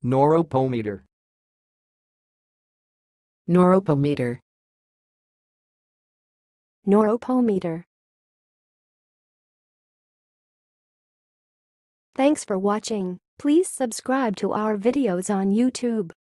NAUROPOMETER. NAUROPOMETER. NAUROPOMETER. Thanks for watching. Please subscribe to our videos on YouTube.